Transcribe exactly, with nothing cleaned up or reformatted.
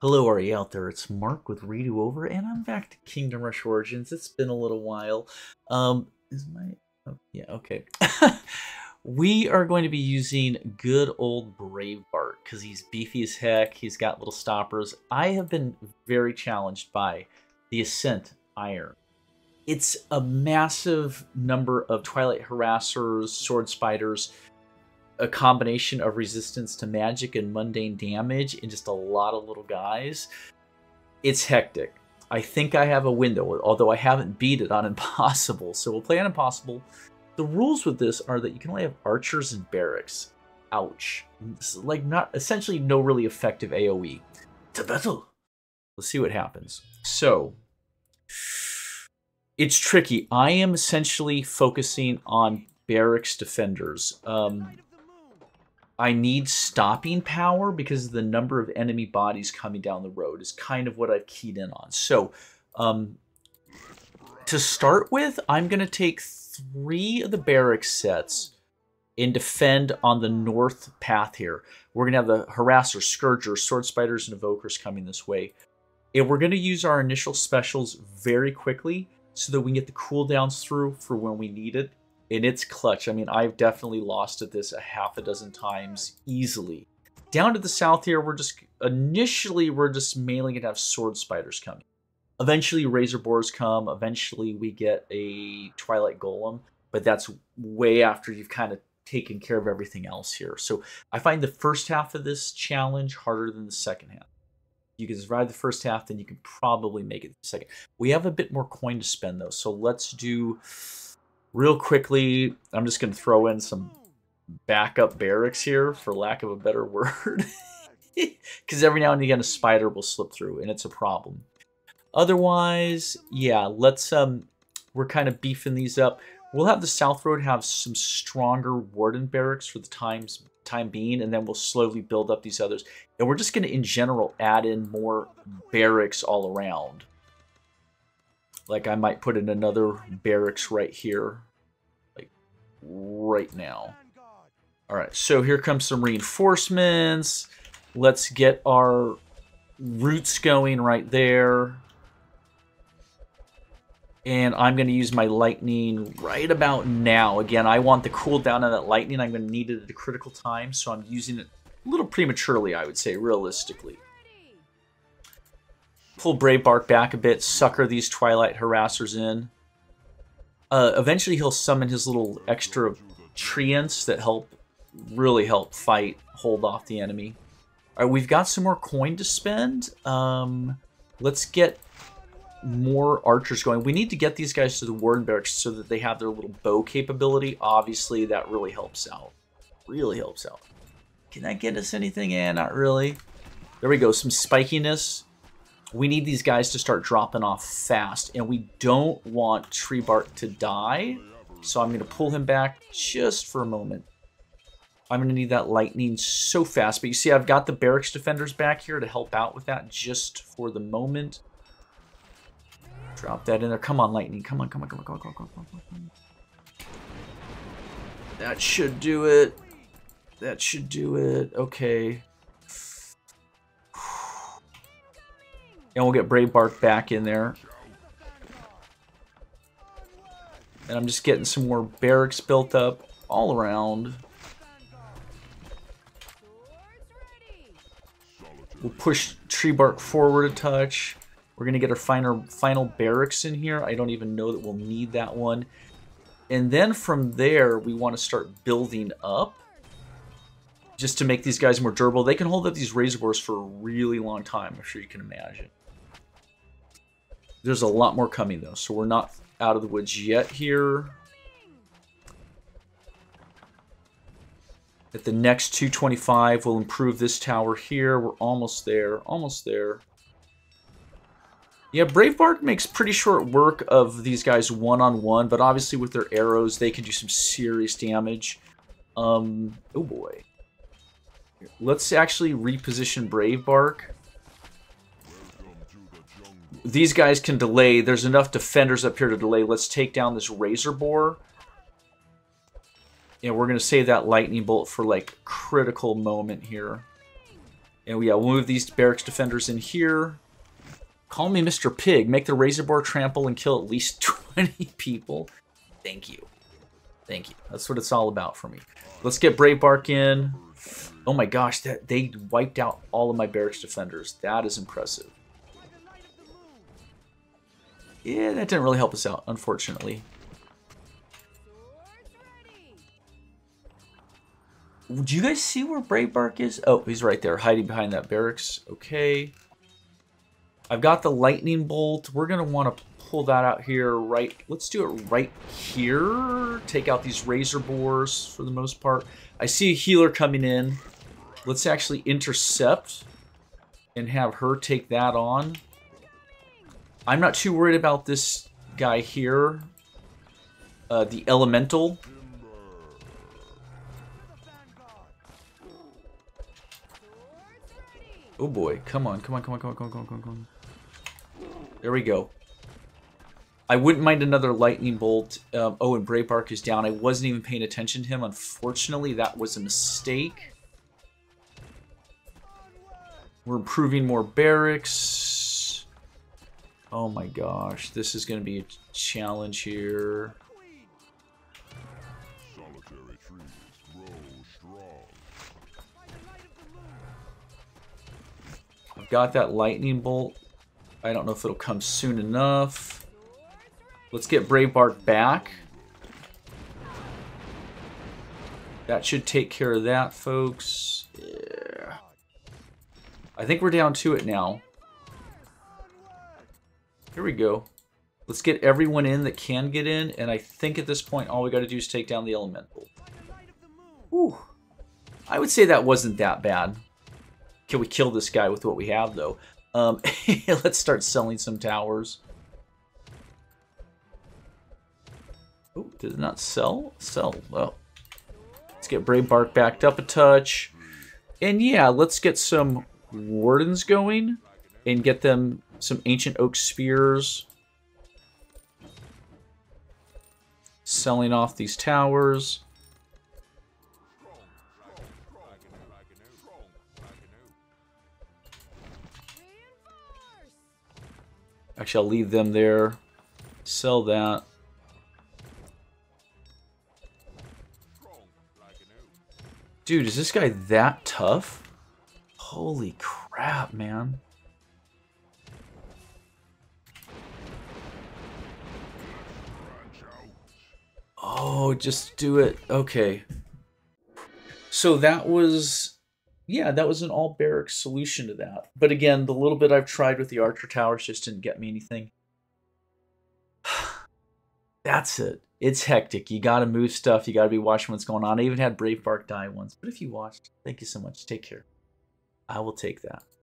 Hello, are you out there? It's Mark with Redo Over, and I'm back to Kingdom Rush Origins. It's been a little while. Um, is my... Oh, yeah, okay. We are going to be using good old Bravebark, because he's beefy as heck. He's got little stoppers. I have been very challenged by the Ascent Iron. It's a massive number of Twilight Harassers, Sword Spiders, a combination of resistance to magic and mundane damage, and just a lot of little guys. It's hectic. I think I have a window, although I haven't beat it on Impossible. So we'll play on Impossible. The rules with this are that you can only have archers and barracks. Ouch. It's like not essentially no really effective A O E. To battle. Let's see what happens. So it's tricky. I am essentially focusing on barracks defenders. Um, I need stopping power because the number of enemy bodies coming down the road is kind of what I've keyed in on. So, um, to start with, I'm going to take three of the barracks sets and defend on the north path here. We're going to have the Harasser, Scourger, Sword Spiders, and Evokers coming this way. And we're going to use our initial specials very quickly so that we can get the cooldowns through for when we need it. And it's clutch. I mean, I've definitely lost at this a half a dozen times easily. Down to the south here, we're just, initially, we're just mainly going to have Sword Spiders coming. Eventually, Razor Boars come. Eventually, we get a Twilight Golem. But that's way after you've kind of taken care of everything else here. So I find the first half of this challenge harder than the second half. You can survive the first half, then you can probably make it the second. We have a bit more coin to spend, though. So let's do... Real quickly, I'm just going to throw in some backup barracks here, for lack of a better word. Because every now and again, a spider will slip through, and it's a problem. Otherwise, yeah, let's, um, we're kind of beefing these up. We'll have the South Road have some stronger Warden barracks for the times, time being, and then we'll slowly build up these others. And we're just going to, in general, add in more barracks all around. Like, I might put in another barracks right here. Like, right now. Alright, so here comes some reinforcements. Let's get our roots going right there. And I'm going to use my lightning right about now. Again, I want the cooldown of that lightning. I'm going to need it at a critical time, so I'm using it a little prematurely, I would say, realistically. Pull Bravebark back a bit, sucker these Twilight Harassers in. Uh, eventually he'll summon his little extra treants that help, really help fight, hold off the enemy. Alright, we've got some more coin to spend. Um, let's get more archers going. We need to get these guys to the Warden Barracks so that they have their little bow capability. Obviously, that really helps out. Really helps out. Can that get us anything? Eh, not really. There we go, some spikiness. We need these guys to start dropping off fast, and we don't want Treebark to die, so I'm going to pull him back just for a moment. I'm going to need that lightning so fast, but you see I've got the barracks defenders back here to help out with that just for the moment. Drop that in there. Come on, lightning. Come on, come on, come on, come on, come on, come on, come on. That should do it. That should do it. Okay. And we'll get Bravebark back in there. And I'm just getting some more barracks built up all around. We'll push Treebark forward a touch. We're going to get our final, final barracks in here. I don't even know that we'll need that one. And then from there, we want to start building up. Just to make these guys more durable. They can hold up these Razor Boars for a really long time, I'm sure you can imagine. There's a lot more coming, though, so we're not out of the woods yet here. At the next two twenty-five, we'll improve this tower here. We're almost there, almost there. Yeah, Bravebark makes pretty short work of these guys one-on-one, but obviously with their arrows, they can do some serious damage. Um, oh boy. Let's actually reposition Bravebark. These guys can delay. There's enough defenders up here to delay. Let's take down this Razor Boar. And we're going to save that lightning bolt for, like, critical moment here. And yeah, we'll move these barracks defenders in here. Call me Mister Pig. Make the razor boar trample and kill at least twenty people. Thank you. Thank you. That's what it's all about for me. Let's get Bravebark in. Oh my gosh, that they wiped out all of my barracks defenders. That is impressive. Yeah, that didn't really help us out, unfortunately. Do you guys see where Bravebark is? Oh, he's right there, hiding behind that barracks. Okay. I've got the lightning bolt. We're going to want to pull that out here right. Let's do it right here. Take out these razor boars for the most part. I see a healer coming in. Let's actually intercept and have her take that on. I'm not too worried about this guy here. Uh, the elemental. Oh boy, come on, come on, come on, come on, come on, come on, come on, come on. There we go. I wouldn't mind another lightning bolt. Um, oh, and Bravebark is down. I wasn't even paying attention to him. Unfortunately, that was a mistake. We're improving more barracks. Oh my gosh, this is going to be a challenge here. I've got that lightning bolt. I don't know if it'll come soon enough. Let's get Bravebark back. That should take care of that, folks. Yeah. I think we're down to it now. Here we go. Let's get everyone in that can get in, and I think at this point all we got to do is take down the elemental. Whew. I would say that wasn't that bad. Can we kill this guy with what we have, though? Um, let's start selling some towers. Oh, did it not sell? Sell. Well, let's get Bravebark backed up a touch. And yeah, let's get some wardens going and get them some ancient oak spears. Selling off these towers. Actually, I'll leave them there. Sell that. Dude, is this guy that tough? Holy crap, man. Oh, just do it. Okay. So that was... Yeah, that was an all-barracks solution to that. But again, the little bit I've tried with the archer towers just didn't get me anything. That's it. It's hectic. You gotta move stuff. You gotta be watching what's going on. I even had Bravebark die once. But if you watched, thank you so much. Take care. I will take that.